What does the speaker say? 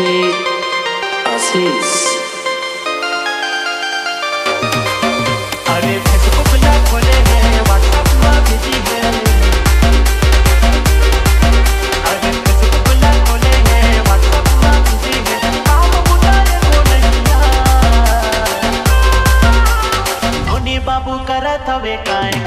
आशीष। अरे फेसबुक ना खोले हैं, व्हाट्सएप में बिजी है। अरे फेसबुक ना खोले हैं, व्हाट्सएप में बिजी है। काम बुलाए को नहीं यार, नोनी बाबू करत हवे काहे।